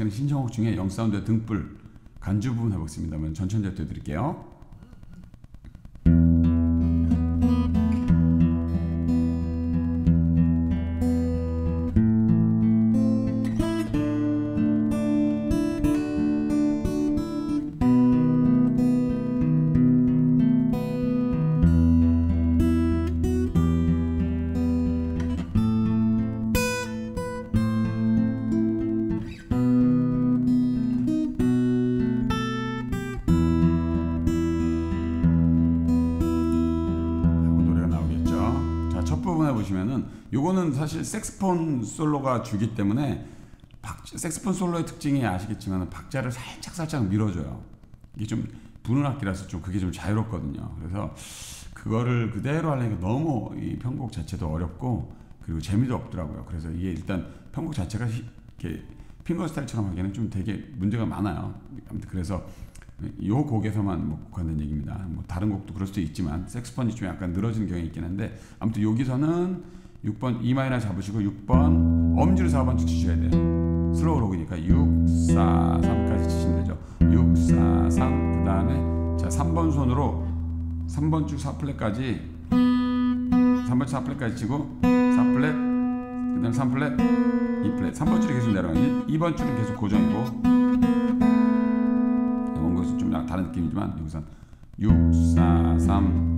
최근 신청곡 중에 영사운드의 등불 간주 부분 해보겠습니다. 한번 천천히 띄워드릴게요. 보시면은 요거는 사실 색스폰 솔로가 주기 때문에 색스폰 솔로의 특징이 아시겠지만 박자를 살짝 밀어줘요. 이게 좀 부는 악기라서 좀 그게 좀 자유롭거든요. 그래서 그거를 그대로 하려니까 너무 이 편곡 자체도 어렵고 그리고 재미도 없더라고요. 그래서 이게 일단 편곡 자체가 이렇게 핑거스타일처럼 하기에는 좀 되게 문제가 많아요. 아무튼 그래서 요 곡에서만 뭐 국한된 얘기입니다. 뭐 다른 곡도 그럴 수도 있지만 색스폰이 좀 약간 늘어지는 경향이 있긴 한데 아무튼 여기서는 6번 E 마이너 잡으시고 6번 엄지로 4번 줄 치셔야 돼요. 슬로우 록이니까 6, 4, 3까지 치시면 되죠. 6, 4, 3 그 다음에 자 3번 손으로 3번 줄 4플랫까지 3번 줄 4플랫까지 치고 4플랫 그 다음에 3플랫 2플랫 3번 줄이 계속 내려가요. 2번 줄은 계속 고정이고 좀 다른 느낌이지만 여기선 6, 4, 3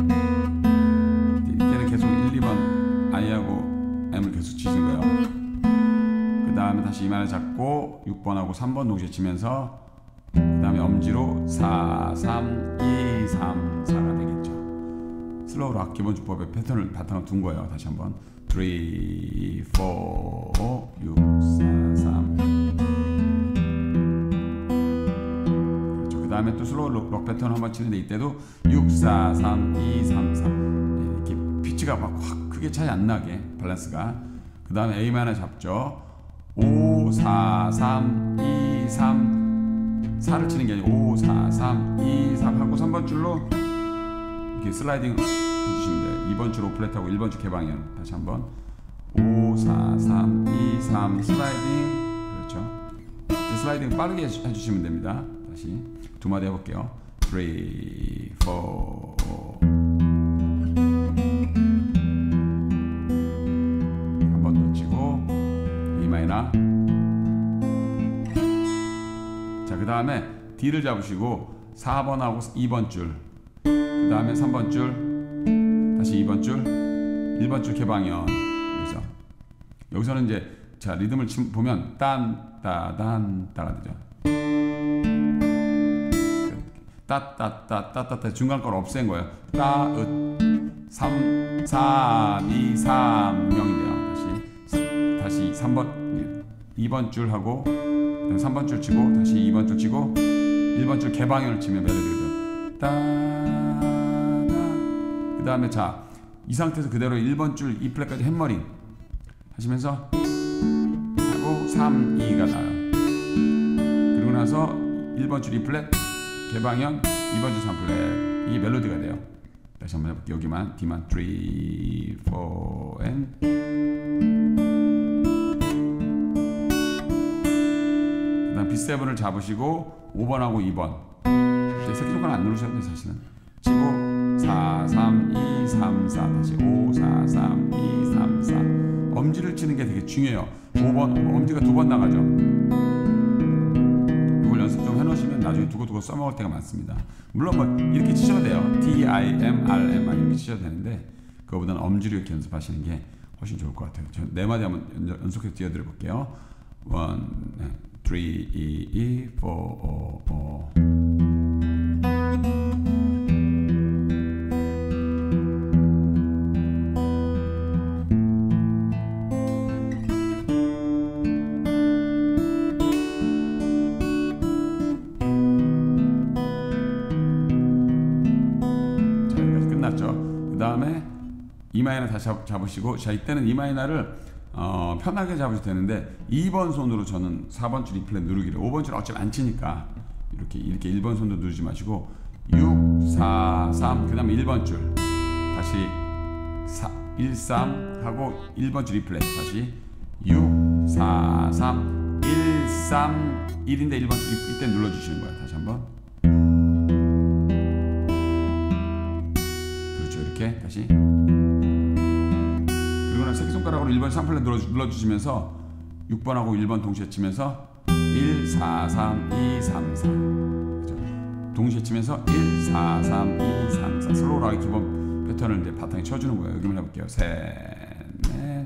이때는 계속 1, 2번 I하고 M을 계속 치시는 거예요. 그 다음에 다시 이마를 잡고 6번하고 3번 동시에 치면서 그 다음에 엄지로 4, 3, 2, 3, 4가 되겠죠. 슬로우 락 기본 주법의 패턴을 바탕으로 둔 거예요. 다시 한번 3, 4, 6, 4, 3 그 다음에 또 슬로우 록 패턴 한번 치는데 이때도 6, 4, 3, 2, 3, 4 이렇게 피치가 막 확 크게 차이 안 나게 밸런스가. 그 다음에 A 마이너 잡죠. 5, 4, 3, 2, 3 4를 치는 게 아니고 5, 4, 3, 2, 3 하고 3번 줄로 이렇게 슬라이딩 해주시면 돼요. 2번 줄 5플랫하고 1번 줄 개방이요. 다시 한번 5, 4, 3, 2, 3 슬라이딩 그렇죠. 슬라이딩 빠르게 해주시면 됩니다. 다시 두 마디 해볼게요. 3, 4 한 번 더 치고 E 마이너. 자, 그 다음에 D를 잡으시고 4번하고 2번 줄, 그 다음에 3번 줄, 다시 2번 줄, 1번 줄 개방이요. 여기서는 이제 자 리듬을 보면 딴, 따, 단, 따가 되죠. 따따따따따따 중간 걸 없앤 거예요. 따으 3, 3, 2, 3, 0인데요. 다시 3번 2번 줄 하고 3번 줄 치고 다시 2번 줄 치고 1번 줄 개방현을 치면 멜로디가 따다. 그 다음에 자 이 상태에서 그대로 1번 줄 E 플랫까지 햄머링 하시면서 하고 3, 2가 나요. 그리고 나서 1번 줄 E 플랫 개방현 2번 줄 3플랫 이게 멜로디가 돼요. 다시 한번 해볼게요. 여기만 D만 3, 4 and 그 다음 B7을 잡으시고 5번하고 2번 새끼 손가락 안 누르셔도 돼요. 사실은 치고 4, 3, 2, 3, 4 다시 5, 4, 3, 2, 3, 4 엄지를 치는 게 되게 중요해요. 5번 엄지가 2번 나가죠. 이걸 연습 좀 해놓으시면 나중에 두고두고 써먹을 때가 많습니다. 물론 뭐 이렇게 치셔도 돼요. T, I, M, R, M 이렇게 치셔도 되는데 그거보다는 엄지로 이렇게 연습하시는 게 훨씬 좋을 것 같아요. 저 네 마디 한번 연속해서 띄워드려 볼게요. 1, 3, 2, 4, 5. 그 다음에 E 마이너 다시 잡으시고 자 이때는 E 마이너를 편하게 잡으셔도 되는데 2번 손으로 저는 4번 줄 E 플랫 누르기를 5번 줄 어차피 안 치니까 이렇게 1번 손으로 누르지 마시고 6, 4, 3 그 다음에 1번 줄 다시 1, 3 하고 1번 줄 E 플랫 다시 6, 4, 3 1, 3, 1인데 1번 이때 눌러주시는 거예요. 다시 한번. 그렇죠. 이렇게 다시. 그리고 난 새끼손가락으로 1번 3플랫 눌러주시면서 6번하고 1번 동시에 치면서 1, 4, 3, 2, 3, 4 그렇죠? 동시에 치면서 1, 4, 3, 2, 3, 4 슬로우라고 기본 패턴을 이제 바탕에 쳐주는 거예요. 여기 한번 해볼게요. 셋, 넷.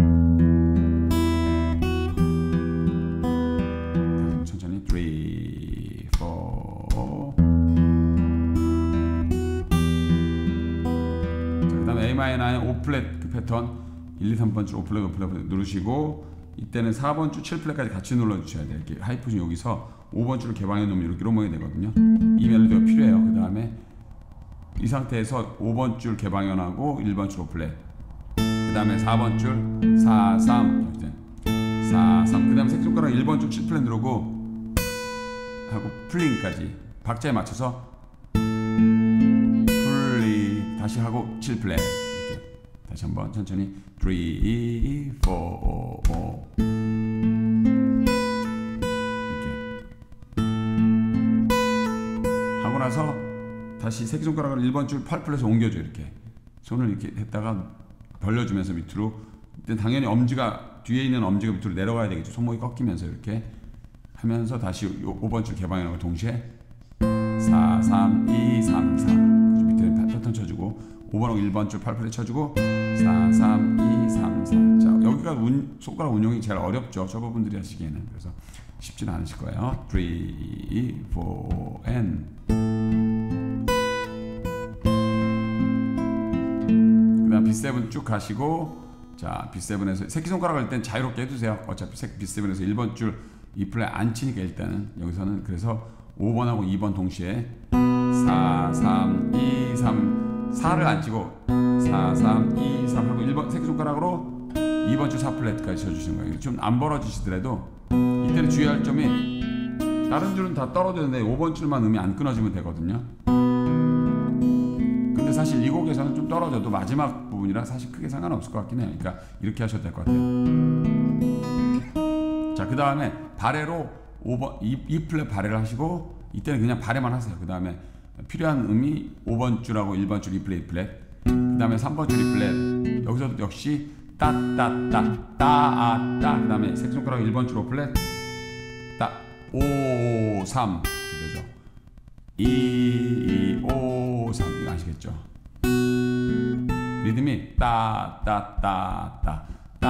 천천히 3, 4. 자, 그 다음에 Am9 5플랫 그 패턴 1, 2, 3번 줄 5플랫 누르시고 이때는 4번 줄 7플랫까지 같이 눌러주셔야 돼요. 이렇게 하이 포지션 여기서 5번 줄을 개방해 놓으면 이렇게 로몽이 되거든요. 이 멜로디가 필요해요. 그 다음에 이 상태에서 5번 줄 개방현하고 1번 줄 5플랫 그 다음에 4번 줄 4, 3 4, 3 그 다음에 새끼손가락 1번 줄 7플랫 누르고 하고 플링까지 박자에 맞춰서 플링 다시 하고 7플랫 이렇게 다시 한번 천천히 3, 4, 5 이렇게 하고 나서 다시 새끼손가락을 1번 줄 8플랫에 옮겨줘. 이렇게 손을 이렇게 했다가 벌려주면서 밑으로 이때 당연히 엄지가 뒤에 있는 엄지가 밑으로 내려가야 되겠죠. 손목이 꺾이면서 이렇게 하면서 다시 5번 줄 개방하는 걸 동시에 4, 3, 2, 3, 4 밑에 패턴 쳐주고 5번하고 1번 줄 8플랫 쳐주고 4, 3, 2, 3, 4 자 여기가 손가락 운용이 제일 어렵죠. 초보분들이 하시기에는. 그래서 쉽지는 않으실 거예요. 3, 4, and 그 다음 B7 쭉 가시고 자 B7에서 새끼손가락을 일단 자유롭게 해주세요. 어차피 B7에서 1번 줄 2플랫 안 치니까 일단은 여기서는 그래서 5번하고 2번 동시에 4, 3, 2, 3 4를 안 치고 4, 3, 2, 3 하고 1번 새끼손가락으로 2번 줄 4플랫까지 쳐주시는 거예요. 좀 안 벌어지시더라도 이때는 주의할 점이 다른 줄은 다 떨어지는데 5번 줄만 음이 안 끊어지면 되거든요. 근데 사실 이 곡에서는 좀 떨어져도 마지막 부분이라 사실 크게 상관없을 것 같긴 해요. 그러니까 이렇게 하셔도 될 것 같아요. 자, 그 다음에 바레로 5번 2플랫 바레를 하시고 이때는 그냥 바레만 하세요. 그 다음에 필요한 음이 5번 줄하고 1번 줄 2플랫 2플랫 그 다음에 3번 줄 2플랫 여기서도 역시 따따따 따아따 그 다음에 새끼손가락 1번 줄 5플랫 따 5, 3 이렇게 되죠. 2, 5, 3 이거 아시겠죠? 리듬이 따따따따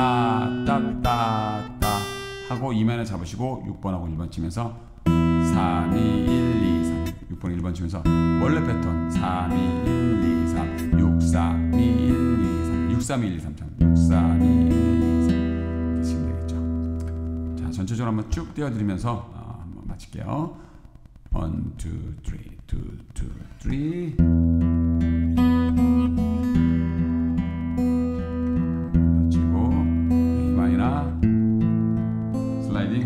따따따따 하고 2면을 잡으시고 6번하고 1번 치면서 3, 2, 1, 2, 3 6번 1번 치면서 원래 패턴 3, 2, 1, 2, 3 6, 3, 2, 1, 2, 3 6, 3, 2, 1, 2, 3 6, 3, 2, 1, 2, 3 이렇게 치면 되겠죠. 자, 전체적으로 한번 쭉 띄워드리면서 한번 마칠게요. 1, 2, 3 2, 2, 3 마치고 A 마이너 슬라이딩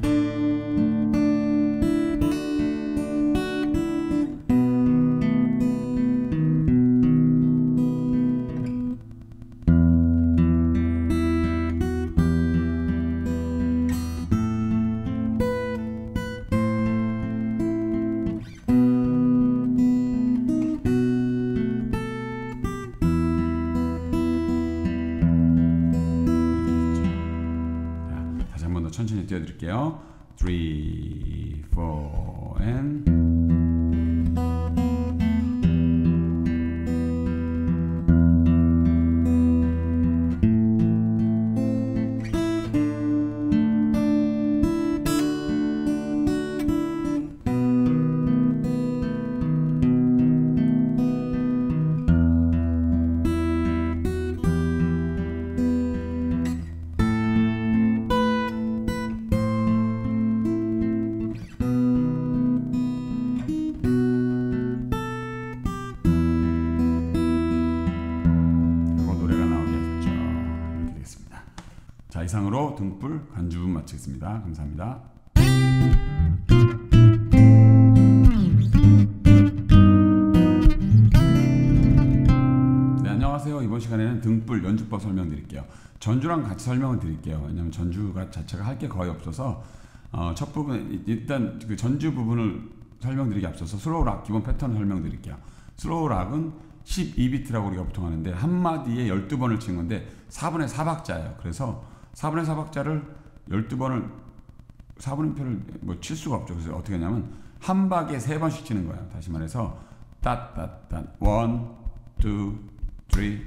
천천히 띄워드릴게요. 3, 4, and 자, 이상으로 등불 간주 부분 마치겠습니다. 감사합니다. 네, 안녕하세요. 이번 이번 시간에는 등불 연주법 설명드릴게요. 전주랑 같이 설명을 드릴게요. 왜냐하면 전주가 자체가 할 게 거의 없어서 첫 부분 일단 그 전주 부분을 설명드리기 앞서서 슬로우 락 기본 패턴을 설명드릴게요. 슬로우 락은 12비트라고 우리가 보통 하는데 한 마디에 12번을 치는 건데 4분의 4박자예요. 그래서 4분의 4박자를 12번을 4분의 표를 뭐 칠 수가 없죠. 그래서 어떻게 하냐면 한 박에 3번씩 치는 거예요. 다시 말해서 따따따 1, 2, 3, 4 1,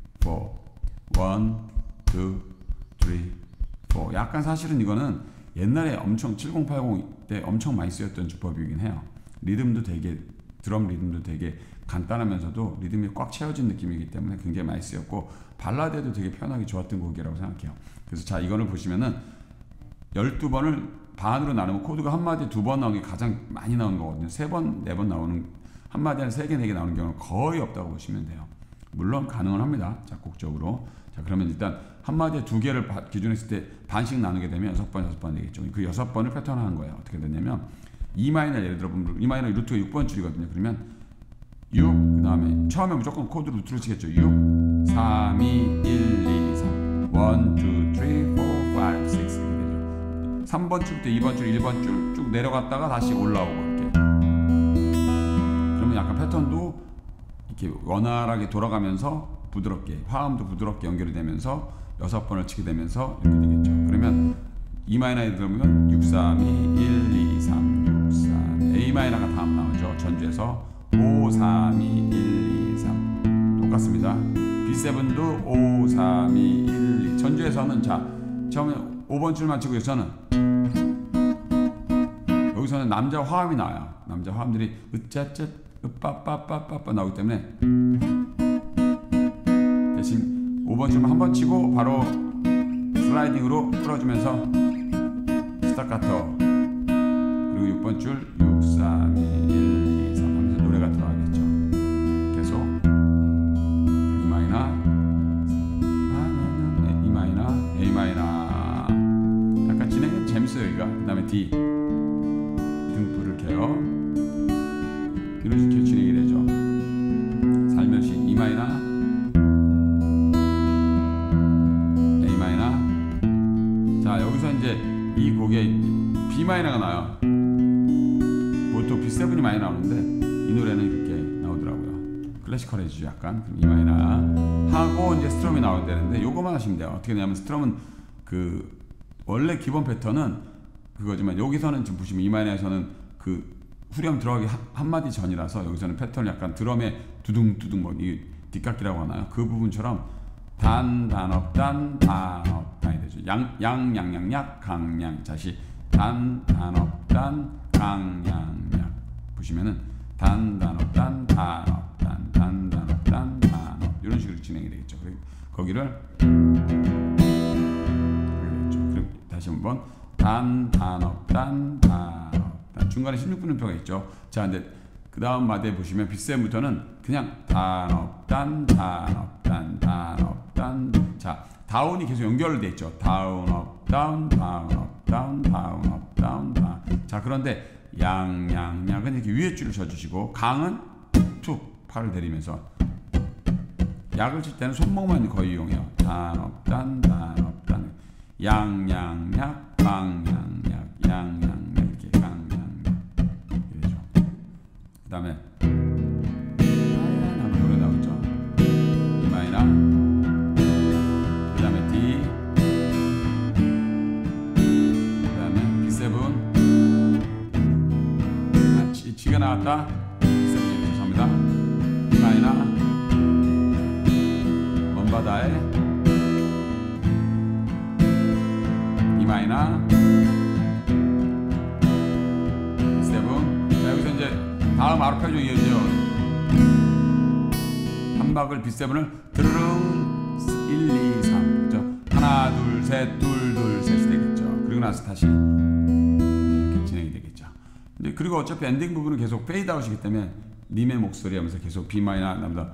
2, 3, 4 약간 사실은 이거는 옛날에 엄청 7080 때 엄청 많이 쓰였던 주법이긴 해요. 리듬도 되게 드럼 리듬도 되게 간단하면서도 리듬이 꽉 채워진 느낌이기 때문에 굉장히 많이 쓰였고 발라드에도 되게 편하게 좋았던 곡이라고 생각해요. 그래서 자 이거를 보시면은 12번을 반으로 나누면 코드가 한 마디에 2번 나오는 게 가장 많이 나오는 거거든요. 3번, 4번 나오는 한 마디에 3개, 4개 나오는 경우는 거의 없다고 보시면 돼요. 물론 가능은 합니다. 작곡적으로. 자 그러면 일단 한 마디에 2개를 기준으로 했을 때 반씩 나누게 되면 6번, 6번 되겠죠. 그 6번을 패턴화한 거예요. 어떻게 되냐면 E마이너 예를 들어 보면 E마이너 루트가 6번 줄이거든요. 그러면 6, 그 다음에 처음에 무조건 코드 루트로 치겠죠. 6, 3, 2, 1, 2, 3 1, 2, 3, 4, 5, 6 이렇게 되죠. 3번 줄부터 2번 줄, 1번 줄 쭉 내려갔다가 다시 올라오고 이렇게. 그러면 약간 패턴도 이렇게 원활하게 돌아가면서 부드럽게 화음도 부드럽게 연결이 되면서 6번을 치게 되면서 이렇게 되겠죠. 그러면 E마이너에 들어오면 6, 3, 2, 1, 2, 3, 6, 3 A마이너가 다음 나오죠. 전주에서 5, 3, 2, 1, 2, 3 똑같습니다. B7도 5, 3, 2, 1, 2 전주에서는 자 처음에 5번 줄만 치고 여기서는 남자 화음이 나와요. 남자 화음들이 으짜짜 으빠빠빠빠빠 나오기 때문에 대신 5번 줄만 한 번 치고 바로 슬라이딩으로 풀어주면서 스타카토 그리고 6번 줄 6, 3, 2, 1, 2, 3 하면서 노래가 들어가겠죠. 계속 E 마이너 E 마이너 A 마이너 약간 진행은 재밌어요. 여기가 그 다음에 D 등불을 켜요. 이런 식으로 진행이 되죠. 살며시 E 마이너 A 마이너 자 여기서 이제 이 곡에 B 마이너가 나와요. 보통 B7이 많이 나오는데 이 노래는 이렇게 나오더라고요. 클래시컬해지죠 약간. 그럼 E 마이너 하고 이제 스트럼이 나와야 되는데 요거만 하시면 돼요. 어떻게 되냐면 스트럼은 그 원래 기본 패턴은 그거지만 여기서는 지금 보시면 E 마이너에서는 그 후렴 들어가기 한 마디 전이라서 여기서는 패턴이 약간 드럼에 두둥두둥 뭐 이 뒷깎이라고 하나요? 그 부분처럼 단단업 단단업 단이 되죠. 양양양약 강양 다시 단단업 단 강양약 보시면은 단단업 단단업 단단업 단단업 이런 식으로 진행이 되겠죠. 거기를 그럼 다시 한번 단단업 단단업 중간에 16분음표가 있죠. 자, 근데 그 다음 마디에 보시면 B7부터는 그냥 단업, 단업, 단업, 단. 자, 다운이 계속 연결돼 있죠. 다운업, 다운, 다운업, 다운, 다운업, 다운, 다운. 자, 그런데 양양양은 이렇게 위에 줄을 쳐주시고 강은 툭 팔을 내리면서 약을 칠 때는 손목만 거의 이용해요. 단업, 단업, 단. 양양약, 강양약, 양양. 그 다음에 하고 노래 나오죠. E 마이너 그 다음에 D 그 다음에 B7 G가 나왔다. B7 죄송합니다. E 마이너 먼바다에 E 마이너 B7 자 여기서 이제 다음 아르페지오 이어지죠. 한 박을 B7을 드르릉 1, 2, 3 그죠? 하나 둘 셋 둘 둘 셋이 되겠죠. 그리고 나서 다시 이렇게 진행이 되겠죠. 근데 그리고 어차피 엔딩 부분은 계속 페이드 아웃이기 때문에 님의 목소리 하면서 계속 B 마이너 남자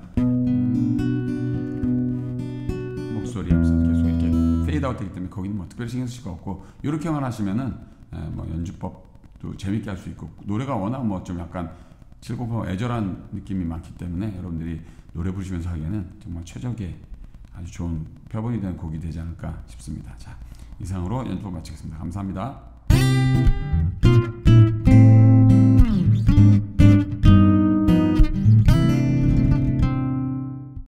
목소리 하면서 계속 이렇게 페이드 아웃 되기 때문에 거기는 뭐 특별히 신경 쓸 거 없고 이렇게만 하시면은 뭐 연주법도 재밌게 할 수 있고 노래가 워낙 뭐 좀 약간 즐겁고 애절한 느낌이 많기 때문에 여러분들이 노래 부르시면서 하기에는 정말 최적의 아주 좋은 표본이 되는 곡이 되지 않을까 싶습니다. 자, 이상으로 연습을 마치겠습니다. 감사합니다.